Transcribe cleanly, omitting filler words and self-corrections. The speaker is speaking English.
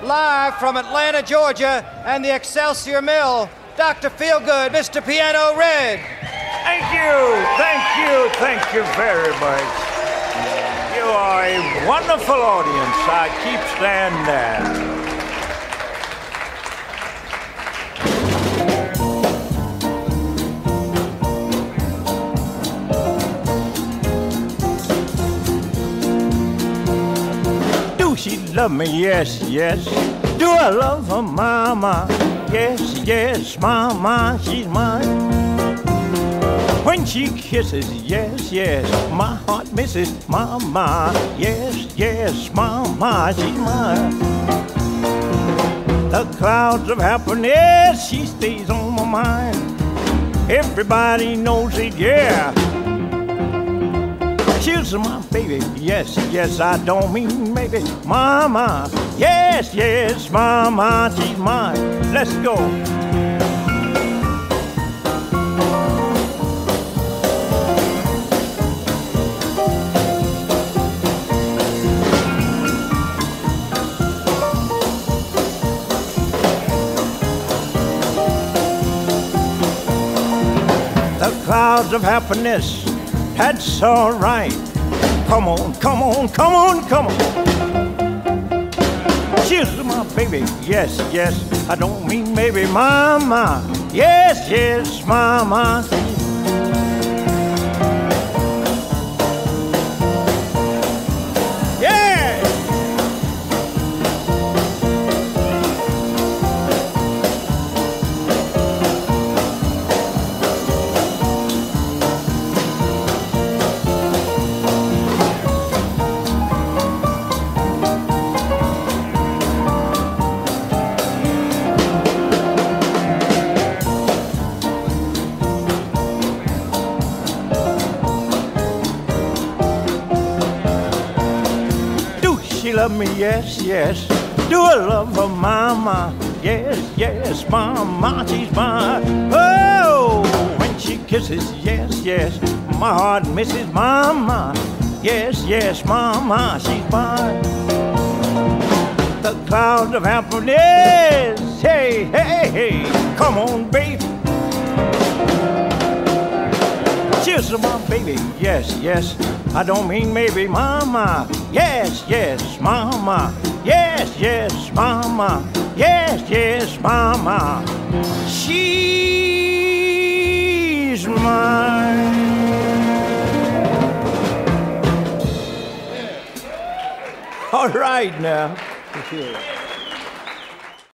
live from Atlanta, Georgia, and the Excelsior Mill, Dr. Feelgood, Mr. Piano Red. Thank you very much. You are a wonderful audience. I keep saying that. She love me, yes, yes. Do I love her, mama? Yes, yes, mama, she's mine. When she kisses, yes, yes, my heart misses, mama. Yes, yes, mama, she's mine. The clouds of happiness, she stays on my mind. Everybody knows it, yeah. She's my baby, yes, yes, I don't mean maybe. Mama, yes, yes, mama, she's mine. Let's go. The clouds of happiness, that's all right. Come on, come on, come on, come on. She's my baby, yes, yes, I don't mean maybe, mama. Yes, yes, mama. Yeah! She love me, yes, yes. Do I love her, mama? Yes, yes, mama, she's mine. Oh, when she kisses, yes, yes, my heart misses, mama. Yes, yes, mama, she's mine. The clouds of happiness, hey, hey, hey, come on, baby. She's my baby, yes, yes, I don't mean maybe, mama. Yes, yes, mama. Yes, yes, mama. Yes, yes, mama. She's mine. All right now.